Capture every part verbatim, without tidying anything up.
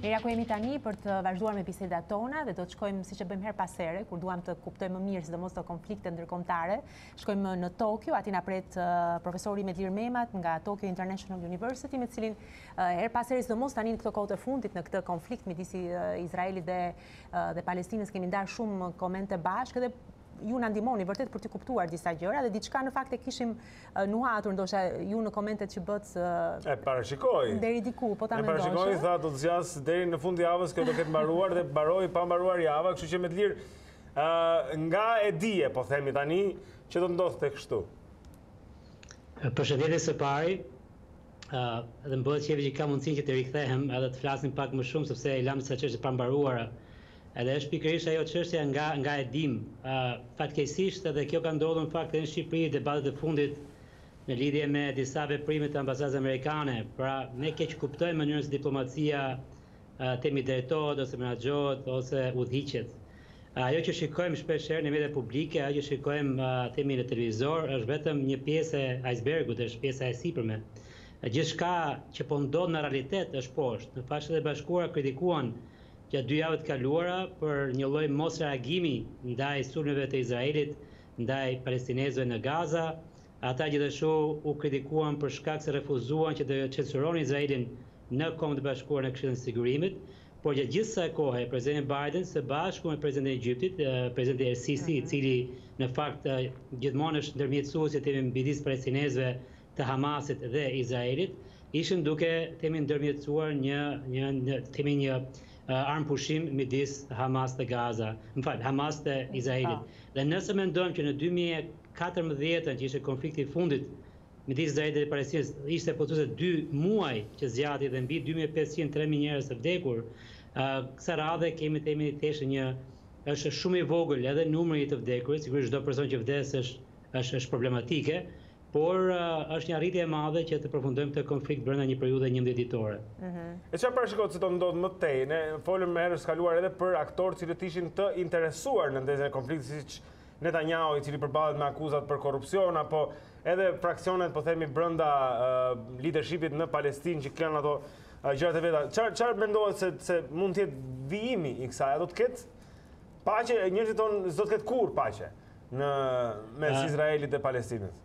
Mirja ku jemi tani për të vazhduar me bisedat tona dhe do të shkojmë siç e bëjmë her pas here, kur duam të kuptojmë më mirë sidomos të konflikte ndërkombëtare. Shkojmë në Tokyo, aty na pret uh, profesori Medlir Memat nga Tokyo International University, me cilin uh, her pas here sidomos tani në këto kohë të fundit në këtë konflikt midis uh, Izraelit dhe uh, dhe Palestinës kemi ndarë shumë komente bashkë dhe ju na ndihmoni vërtet për të kuptuar disa gjëra dhe diçka në fakt e kishim uh, nuhatur ndoshta ju në komentet që bët uh, e parashikoj. Deri diku, po ta mendosh. E parashikoj, tha do të zgjas deri në fund javës, kjo do ketë mbaruar dhe mbaroi pa mbaruar java, kështu që me të lirë uh, nga e dije, po themi tani, që do të ndodhte kështu. Përshëndetje së pari. Uh, dhe më bëhet qefi që ka mundësinë që të rikthehem edhe të flasim pak më shumë sepse e lam disa çështje pa mbaruara. Edhe është pikërisht ajo çështja nga nga e dim. Uh, Fatkeqësisht edhe kjo ka ndodhur në fakt edhe në Shqipëri, debatet e fundit në lidhje me disa veprime të ambasadës amerikane. Pra ne keq kuptojmë mënyrën se diplomacia uh, temi drejtohet ose menaxhohet ose udhëhiqet. Uh, ajo që shikojmë shpeshherë në mediat publike, ajo që shikojmë uh, temi në televizor, është vetëm një pjesë e icebergut, është pjesa e sipërme. Uh, Gjithçka që po ndodh në realitet është poshtë. Në Bashkimet e Bashkuara kritikuan gjatë dy javët kaluara për një lloj mos reagimi ndaj sulmeve të Izraelit ndaj palestinezëve në Gaza. Ata gjithashtu u kritikuan për shkak se refuzuan që të censuronin Izraelin në Kombët e Bashkuara në Këshillin e Sigurimit, por gjatë gjithë kësaj kohe presidenti Biden së bashku me presidentin e Egjiptit, presidenti El-Sisi, i cili në fakt gjithmonë është ndërmjetësuesi temi midis palestinezëve të Hamasit dhe Izraelit, ishin duke temi ndërmjetësuar një një, një temi një Uh, armë pushim midis Hamas dhe Gaza, më fal, Hamas dhe Izraelit. Dhe nëse mendojmë që në dy mijë e katërmbëdhjetë, që ishte konflikti i fundit midis Izraelit dhe Palestinës, ishte pothuajse dy muaj që zgjati dhe mbi dy mijë e pesëqind tre mijë njerëz të vdekur, uh, kësaj radhe kemi themi thjesht një është shumë i vogël edhe numri i të vdekurit, sigurisht çdo person që vdes është është është problematike, por uh, është një arritje e madhe që të përfundojmë këtë konflikt brenda një periudhe njëmbëdhjetë ditore. Mm-hmm. E çfarë parashikohet se do ndodh më tej? Ne folëm më herë kaluar edhe për aktorë që ishin të interesuar në ndezjen e konfliktit, siç Netanyahu, i cili përballet me akuzat për korrupsion, apo edhe fraksionet, po themi, brenda uh, leadershipit në Palestinë që kanë ato uh, gjërat e veta. Çfarë çfarë mendohet se se mund të jetë vijimi i kësaj? Do të ketë paqe, njerëzit tonë s'do të ketë kurrë paqe në mes uh. Izraelit dhe Palestinës.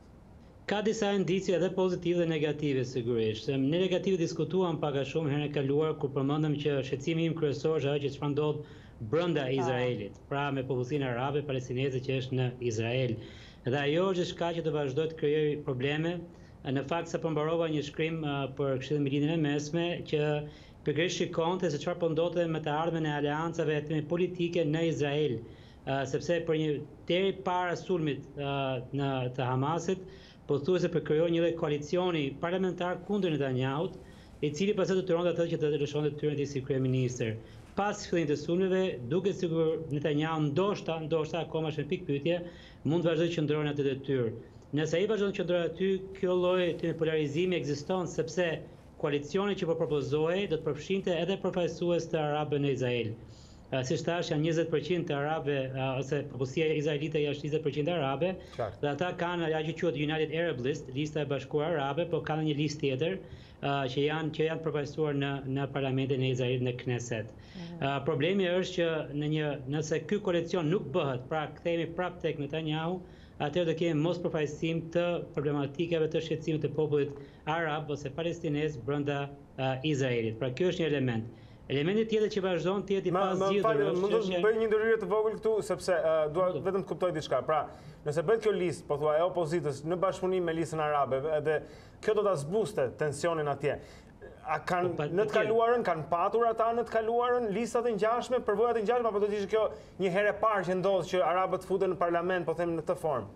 Ka disa indicie edhe pozitive dhe negative sigurisht. Ne negative diskutuam pak a shumë herën e kaluar kur përmendëm që shqetësimi im kryesor është ajo që çfarë ndodh brenda Izraelit, pra me popullsinë arabe palestineze që është në Izrael. Dhe ajo është diçka që do vazhdoj të krijojë probleme. Në fakt sa përmbarova një shkrim uh, për Këshillin Militin e Mesme që pikërisht shikonte se çfarë po ndodhte me të ardhmen e aleancave politike në Izrael, uh, sepse për një deri para sulmit uh, në të Hamasit pothuajse për krijoj një lloj koalicioni parlamentar kundër Netanyahut, i cili pastaj detyronte atë që të lëshonte detyrën e si kryeministër. Pas fillimit të sulmeve, duket sikur Netanyahu ndoshta, ndoshta akoma është në pikë pyetje, mund të vazhdojë të qëndrojë në atë detyrë. Nëse ai vazhdon të qëndrojë aty, kjo lloj të polarizimi ekziston sepse koalicioni që po propozohej do të përfshinte edhe përfaqësues të arabëve në Izrael. Uh, si thash, janë njëzet përqind të arabe, uh, ose popullsia izraelite është njëzet përqind arabe, Qartë. Dhe ata kanë ajo që quhet United Arab List, lista e bashkuar arabe, por kanë një listë tjetër uh, që janë që janë përfaqësuar në në parlamentin e Izraelit në Knesset. Mm-hmm. uh, problemi është që në një nëse ky koalicion nuk bëhet, pra kthehemi prapë tek Netanyahu, atëherë do kemi mos përfaqësim të problematikave të shqetësimit të popullit arab ose palestinez brenda uh, Izraelit. Pra kjo është një element. Elementi tjetër që vazhdon të jetë i pasditur. Mund të bëj një ndërhyrje të vogël këtu sepse uh, dua vetëm të kuptoj diçka. Pra, nëse bëhet kjo listë, po thua, e opozitës në bashkëpunim me listën arabe, edhe kjo do ta zbuste tensionin atje. A kanë në të kaluarën kanë patur ata në të kaluarën listat e ngjashme, përvojat e ngjashme, apo do të ishte kjo një herë e parë që ndodh që arabët futen në parlament, po them në këtë formë?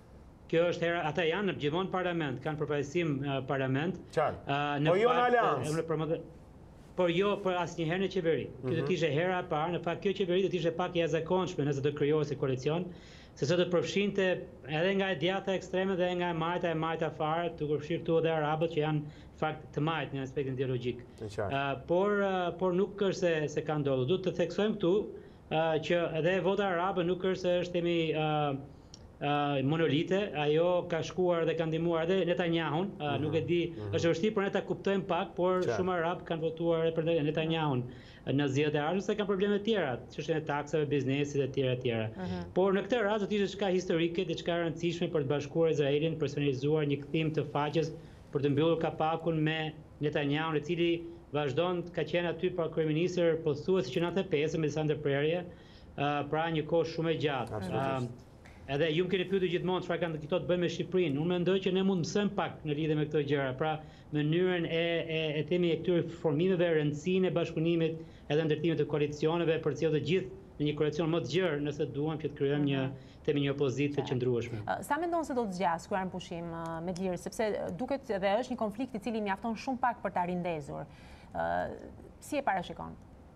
Kjo është hera, ata janë në gjithmonë parlament, kanë përfaqësim uh, parlament. Qartë. Uh, po jo në aleancë. Por jo për asnjëherë në qeveri. Kjo do të ishte hera e parë, në fakt kjo qeveri do të ishte pak e jashtëzakonshme nëse do krijohej si koalicion, sepse do përfshinte edhe nga e djatha ekstreme dhe nga e majta e majta fare, të përfshirë këtu edhe arabët që janë fakt të majtë në aspektin ideologjik. Uh, por uh, por nuk është se se ka ndodhur. Duhet të theksojmë këtu uh, që edhe vota arabe nuk është se është themi uh, monolite, ajo ka shkuar dhe ka ndihmuar edhe Netanyahun, nuk e di, është vështirë për ne ta kuptojmë pak, por shumë arab kanë votuar për Netanyahun në zgjedhjet e ardhshme se kanë probleme të tjera, çështjen e taksave, biznesit e tjera e tjera. Por në këtë rast do të ishte diçka historike, diçka e rëndësishme për të bashkuar Izraelin, personalizuar një kthim të faqes për të mbyllur kapakun me Netanyahun, i cili vazhdon ka qenë aty pa kryeministër pothuajse që natë e pesë me disa ndërprerje, pra një kohë shumë e gjatë. Edhe ju më keni pyetur gjithmonë çfarë kanë këto të bëjnë me Shqipërinë. Unë mendoj që ne mund të mësojmë pak në lidhje me këto gjëra, pra mënyrën e e, e themi e këtyre formimeve, rëndësinë e bashkëpunimit edhe ndërtimit të koalicioneve për të sjellë të gjithë në një koalicion më të gjerë nëse duam që të krijojmë një themi një opozitë të qëndrueshme. Sa mendon se do të zgjas kur në pushim me lirë, sepse duket edhe është një konflikt i cili mjafton shumë pak për ta rindezur. Si e parashikon?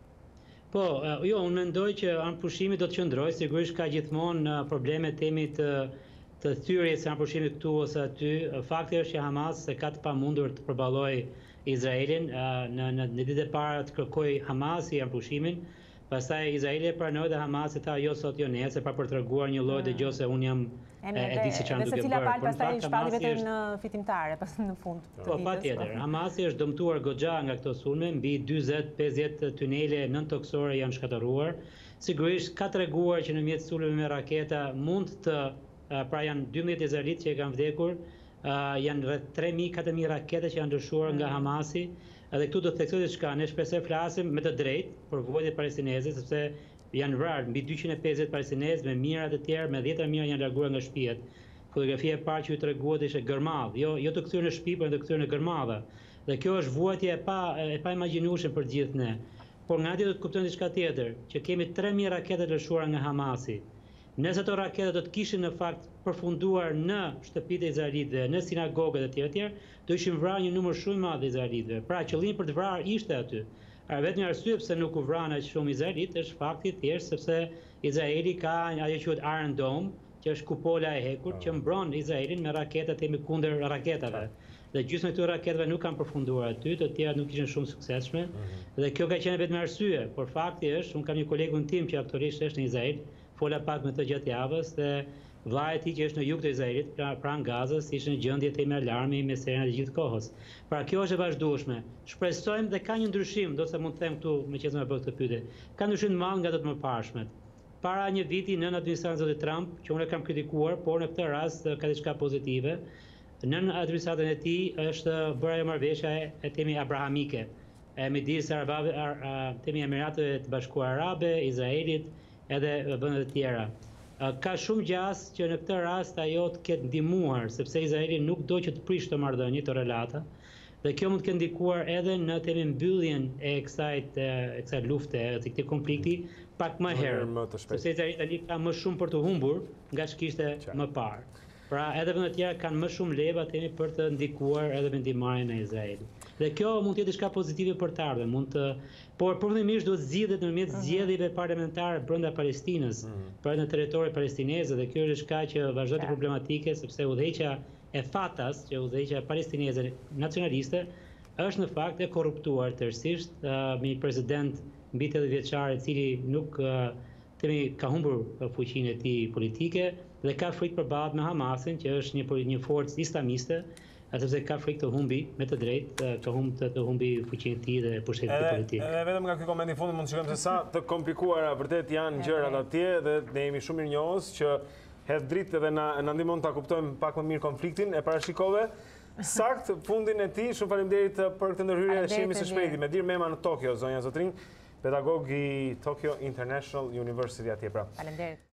Po, jo, unë mendoj që anë pushimit do të qëndrojë, sigurisht ka gjithmonë probleme temi të të thyrjes së anë pushimit këtu ose aty. Fakti është që Hamas se ka të pamundur të përballojë Izraelin, në në në ditët e para të kërkoi Hamasi anë pushimin, pastaj Izraeli e pranoi dhe Hamasi tha jo sot jo nesër, pa për treguar një lloj dëgjose unë jam e di se çfarë duhet bërë. Dhe secila palë pastaj shpalli vetëm në fitimtare pas në fund të ditës. Po patjetër, Hamasi është dëmtuar goxha nga këto sulme, mbi dyzet pesëdhjetë tunele nën toksore janë shkatëruar. Sigurisht ka treguar që nëmjet sulmeve me raketa mund të pra janë dymbëdhjetë izraelitë që e kanë vdekur, janë rreth tre mijë katër mijë rakete që janë ndryshuar nga Hamasi. Edhe këtu do të theksoj diçka, ne shpresoj flasim me të drejtë për vuajtjet palestineze, sepse janë vrarë mbi dyqind e pesëdhjetë palestinezë me mijëra të tjerë, me dhjetra mijëra janë larguar nga shtëpiat. Fotografia e parë që ju treguat ishte gërmadh, jo jo të kthyer në shtëpi, por të kthyer në gërmadha. Dhe kjo është vuajtje e pa e pa imagjinueshme për gjithë ne. Por nga tjetër do të kuptojmë diçka tjetër, që kemi tre mijë rakete të lëshuara nga Hamasi. Nëse ato rakete do të kishin në fakt përfunduar në shtëpitë e izraelitëve, në sinagogat e tjera të tjera, do ishin vrarë një numër shumë i madh izraelitëve. Pra qëllimi për të vrarë ishte aty. Vetëm një arsye pse nuk u vranë aq shumë izraelitë është fakti thjesht sepse Izraeli ka ajo që quhet Iron Dome, që është kupola e hekur që mbron Izraelin me raketat e kundër raketave. Dhe gjysmë e këtyre raketave nuk kanë përfunduar aty, të tjerat nuk ishin shumë suksesshme. Dhe kjo ka qenë vetëm arsye, por fakti është, unë kam një kolegun tim që aktualisht është në Izrael, fola pak me të gjatë javës dhe vllai i tij që është në jug të Izraelit, pra pranë Gazës, ishte në gjendje temi alarmi me serenat e gjithë kohës. Pra kjo është e vazhdueshme. Shpresojmë dhe ka një ndryshim, do të më them këtu me qenë më bëj këtë pyetje. Ka ndryshim të madh nga të mëparshmet. Para një viti nën administratën e Trump, që unë e kam kritikuar, por në këtë rast ka diçka pozitive. Nën administratën e tij është bërë ajo marrëveshja e temi abrahamike, e midis Arabave, temi Emirateve të Bashkuara Arabe, Izraelit edhe vendet e tjera. Ka shumë gjas që në këtë rast ajo të ketë ndihmuar, sepse Izraeli nuk do që të prishë të marrëdhënie, të relata, dhe kjo mund të ketë ndikuar edhe në temi mbylljen e kësaj e kësaj lufte, e këtij konflikti pak më herë, sepse Izraeli ka më shumë për të humbur nga ç'kishte më parë. Pra edhe vendet e tjera kanë më shumë leva temi për të ndikuar edhe vendimmarrjen e Izraelit. Dhe kjo mund të jetë diçka pozitive për të ardhmen, mund të por përfundimisht duhet zgjidhet nëpërmjet zgjedhjeve parlamentare brenda Palestinës, për në territorin palestinez, dhe kjo është diçka që vazhdon të problematike sepse udhëheqja e Fatas, që udhëheqja palestineze nacionaliste, është në fakt e korruptuar tërësisht me një president mbi tetëdhjetë vjeçar i cili nuk themi ka humbur fuqinë e tij politike dhe ka frikë përballë me Hamasin, që është një një forcë islamiste, sepse ka frikë të humbi me të drejtë, të humbi të, të humbi fuqinë e tij dhe pushtetin politik. Edhe vetëm nga ky koment i fundit mund të shikojmë se sa të komplikuara vërtet janë gjërat atje dhe ne jemi shumë mirënjohës që hedh dritë dhe na na ndihmon ta kuptojmë pak më mirë konfliktin. E parashikove sakt fundin e tij. Shumë faleminderit për këtë ndërhyrje, shihemi së shpejti. Medir Mema në Tokyo, zonja Zotrin, pedagog i Tokyo International University atje pra. Faleminderit.